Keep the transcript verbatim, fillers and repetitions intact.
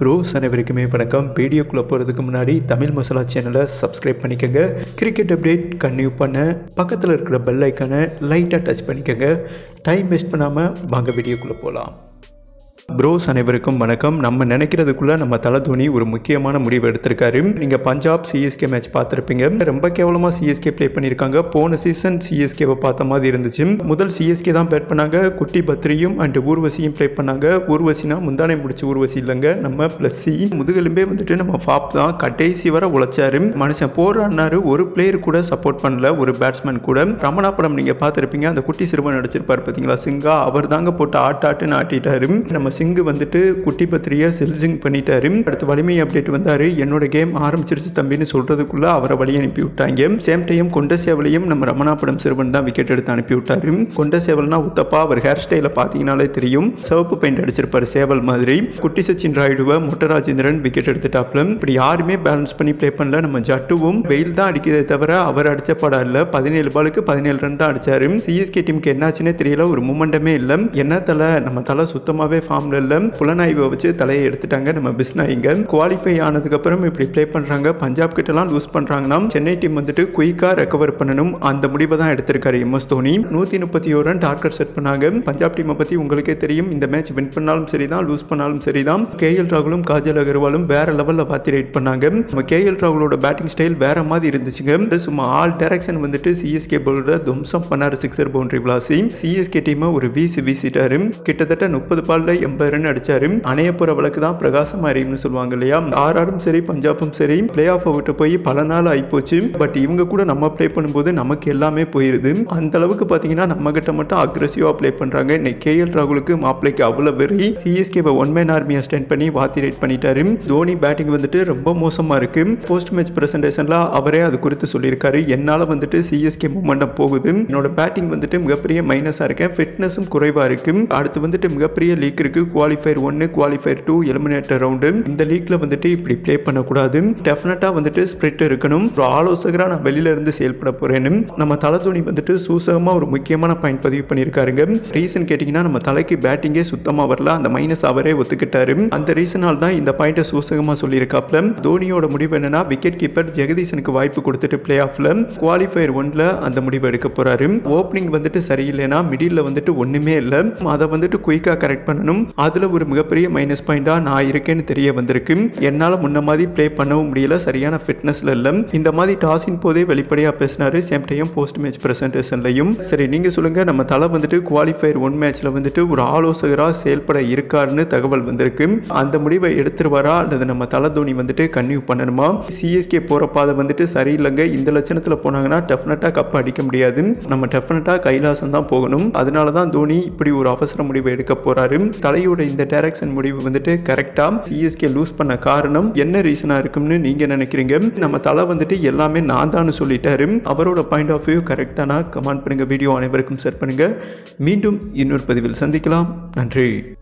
Pros அனைவருக்குமே வணக்கம். வீடியோக்குள்ளே போகிறதுக்கு முன்னாடி தமிழ் மசாலா சேனலை சப்ஸ்கிரைப் பண்ணிக்கோங்க. கிரிக்கெட் அப்டேட் கன்டினியூ பண்ண பக்கத்தில் இருக்கிற பெல் ஐக்கானை லைட்டாக டச் பண்ணிக்கோங்க. டைம் வேஸ்ட் பண்ணாமல் வாங்க வீடியோக்குள்ளே போகலாம். ப்ரோஸ் அனைவருக்கும் வணக்கம். நம்ம நினைக்கிறதுக்குள்ள நம்ம தல தோனி ஒரு முக்கியமான முடிவு எடுத்திருக்காரு. நீங்கள் பஞ்சாப் சிஎஸ்கே மேட்ச் பார்த்துருப்பீங்க. ரொம்ப கேவலமாக சிஎஸ்கே ப்ளே பண்ணியிருக்காங்க. போன சீசன் சிஎஸ்கேவை பார்த்த மாதிரி இருந்துச்சு. முதல் சிஎஸ்கே தான் பேட் பண்ணாங்க. குட்டி பத்ரியும் அண்ட் ஊர்வசியும் ப்ளே பண்ணாங்க. ஊர்வசினா முந்தானே முடிச்சு ஊர்வசி இல்லைங்க, நம்ம பிளஸ்ஸி. முதுகெலும்பே வந்துட்டு நம்ம ஃபாப் தான். கடைசி வரை உழைச்சாரு மனுஷன். போராடினாரு. ஒரு பிளேயர் கூட சப்போர்ட் பண்ணல, ஒரு பேட்ஸ்மேன் கூட. ரமணா படம் நீங்கள் பார்த்துருப்பீங்க. அந்த குட்டி சிறுவன் நடிச்சிருப்பார் பார்த்தீங்களா, சிங்கா. அவர் தாங்க போட்டு ஆட்ட ஆட்டுன்னு ஆட்டிட்டாரு. நம்ம சிங்கு வந்துட்டு குட்டி பத்திரியை செல்ஜிங் பண்ணிட்டாரு. அடுத்து வலிமை அப்டேட் வந்தாரு. என்னோட கேம் ஆரம்பிச்சிருச்சு தம்பின்னு சொல்றதுக்குள்ள அவரை வழி அனுப்பி விட்டாங்க. சேம் டைம் கொண்ட சேவலையும் நம்ம ரமணா படம் சிறுவன் தான் விக்கெட் எடுத்து அனுப்பி விட்டாரு. கொண்ட சேவல்னா உத்தப்பா, அவர் ஹேர் ஸ்டைலை பார்த்தீங்கன்னாலே தெரியும். சிவப்பு பெயிண்ட் அடிச்சிருப்பாரு சேவல் மாதிரி. குட்டி சச்சின் ராயுடுவை முட்டராஜேந்திரன் விக்கெட் எடுத்துட்டாப்ல. இப்படி யாருமே பேலன்ஸ் பண்ணி பிளே பண்ணல. நம்ம ஜட்டுவும் வெயில் தான் அடிக்கிறதே தவிர அவர் அடிச்ச படம் இல்ல. பதினேழு பாலுக்கு பதினேழு ரன் தான் அடிச்சாரு. சிஎஸ்கே டீமுக்கு என்னாச்சுன்னே தெரியல, ஒரு மூமெண்டமே இல்லை. என்ன தலை, நம்ம தலை சுத்தமாவே ஃபார்ம்ல இல்ல. புலனாய்வை வச்சு தலையை எடுத்துட்டாங்க நம்ம பிஸ்னாயிங்க. குவாலிஃபை ஆனதுக்கு அப்புறம் இப்படி ப்ளே பண்றாங்க. பஞ்சாப் கிட்டலாம் லூஸ் பண்றாங்கன்னா சென்னை டீம் வந்துட்டு குயிக்கா ரெக்கவர் பண்ணணும். அந்த முடிவை தான் எடுத்திருக்காரு எம்எஸ் தோனி. நூத்தி முப்பத்தி ஒரு ரன் டார்கெட் செட் பண்ணாங்க. பஞ்சாப் டீமை பத்தி உங்களுக்கே தெரியும். இந்த மேட்ச் வின் பண்ணாலும் சரிதான், லூஸ் பண்ணாலும் சரிதான். கேஎல் ராகுலும் காஜல் அகர்வாலும் வேற லெவல்ல பார்த்து ரைட் பண்ணாங்க. நம்ம கேஎல் ராகுலோட பேட்டிங் ஸ்டைல் வேற மாதிரி இருந்துச்சுங்க. சும்மா ஆல் டைரக்ஷன் வந்துட்டு சிஎஸ்கே பவுலரை தும்சம் பண்ணாரு. சிக்ஸர் பவுண்டரி விளாசி சிஎஸ்கே டீமை ஒரு வீசி வீசிட்டாரு. கிட்டத்தட்ட முப்பது பால்ல எண்பது ரன் அடிச்சாரு. அணையப்புற வழக்கு தான் பிரகாசமா எரியும்னு சொல்லுவாங்க இல்லையா. ஆர்ஆரும் சரி பஞ்சாபும் சரி பிளே ஆஃப் விட்டு போய் பல நாள் ஆயிப்போச்சு. பட் இவங்க கூட நம்ம பிளே பண்ணும்போது நமக்கு எல்லாமே போயிருது. அந்த அளவுக்கு பாத்தீங்கன்னா நம்ம கிட்ட மட்டும் அக்ரெசிவா பிளே பண்றாங்க. இன்னைக்கு கேஎல் ராகுலுக்கு மாப்பிளைக்கு அவ்வளவு வெறி. சிஎஸ்கே ஒன் மேன் ஆர்மியை ஸ்டெண்ட் பண்ணி வாத்தி ரைட் பண்ணிட்டாரு. தோனி பேட்டிங் வந்துட்டு ரொம்ப மோசமா இருக்கு. போஸ்ட் மேட்ச் பிரசன்டேஷன்ல அவரே அது குறித்து சொல்லியிருக்காரு. என்னால வந்துட்டு சிஎஸ்கே மூமெண்டம் போகுது. என்னோட பேட்டிங் வந்துட்டு மிகப்பெரிய மைனஸா இருக்கேன். ஃபிட்னஸும் குறைவா இருக்கு. அடுத்து வந்துட்டு மிகப்பெரிய லீக் இருக்கு. குவாலிஃபயர் ஒன்னு, குவாலிஃபயர் டூ, எலிமினேட்டர் ரவுண்டு. இந்த லீக்ல வந்துட்டு இப்படி ப்ளே பண்ணக்கூடாது. டெஃபினட்டா வந்துட்டு ஸ்பிரிட் இருக்கணும். ஒரு ஆலோசகரா நான் வெளியில இருந்து செயல்பட போறேன்னு நம்ம தல தோனி வந்துட்டு சூசகமா ஒரு முக்கியமான பாயிண்ட் பதிவு பண்ணியிருக்காருங்க. ரீசன் கேட்டீங்கன்னா நம்ம தலைக்கு பேட்டிங்கே சுத்தமா வரல. அந்த மைனஸ் அவரே ஒத்துக்கிட்டாரு. அந்த ரீசனால் தான் இந்த பாயிண்ட்டை சூசகமா சொல்லியிருக்காப்ல. தோனியோட முடிவு என்னன்னா விக்கெட் கீப்பர் ஜெகதீசனுக்கு வாய்ப்பு கொடுத்துட்டு பிளே ஆஃப்ல குவாலிஃபயர் ஒன்ல அந்த முடிவு எடுக்க போறாரு. ஓப்பனிங் வந்துட்டு சரியில்லைன்னா மிடில் வந்துட்டு ஒண்ணுமே இல்லை. அதை வந்துட்டு குயிக்கா கரெக்ட் பண்ணணும். அதுல ஒரு மிகப்பெரிய மைனஸ் பாயிண்டா நான் இருக்கேன்னு தெரிய வந்திருக்கு. என்னால முன்ன மாதிரி ப்ளே பண்ணவும் முடியல, சரியான ஃபிட்னஸ்ல இல்ல. இந்த மாதிரி டாஸின் போதே வெளிப்படையா பேசினாரு. சேம் டைம் போஸ்ட் மேட்ச் பிரசன்டேஷன்லையும். சரி நீங்க சொல்லுங்க, நம்ம தலை வந்துட்டு குவாலிஃபயர் ஒன் மேட்ச்ல வந்துட்டு ஒரு ஆலோசகரா செயல்பட இருக்காருன்னு தகவல் வந்திருக்கு. அந்த முடிவை எடுத்துருவாரா அல்லது நம்ம தல தோனி வந்துட்டு கன்டினியூ பண்ணணுமா? சிஎஸ்கே போற பாதை வந்துட்டு சரியில்லைங்க. இந்த லட்சணத்துல போனாங்கன்னா டெஃபினட்டா கப் அடிக்க முடியாது. நம்ம டெஃபினட்டா கைலாசம் தான் போகணும். அதனாலதான் தோனி இப்படி ஒரு அவசர முடிவை எடுக்க போறாரு. தலையோட இந்த டைரக்ஷன் முடிவு வந்துட்டு கரெக்டா சிஎஸ்கே லூஸ் பண்ண காரணம் என்ன ரீசனா இருக்கும்னு நீங்க நினைக்கிறீங்க? நம்ம தலை வந்துட்டு எல்லாமே நான் தான் சொல்லிட்டாரு. அவரோட பாயிண்ட் ஆஃப் வியூ கரெக்டானா கமெண்ட் பண்ணுங்க. வீடியோ அனைவருக்கும் ஷேர் பண்ணுங்க. மீண்டும் இன்னொரு பதிவில் சந்திக்கலாம். நன்றி.